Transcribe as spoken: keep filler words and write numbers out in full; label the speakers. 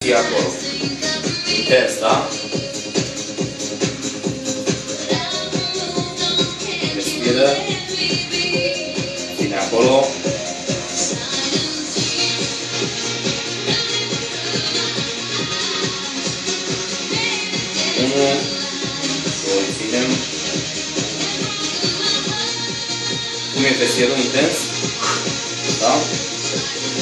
Speaker 1: Și acolo. Intens, da? Respiră. Ține acolo. Unu. Doi, ținem. Cum e fesierul intens? Da?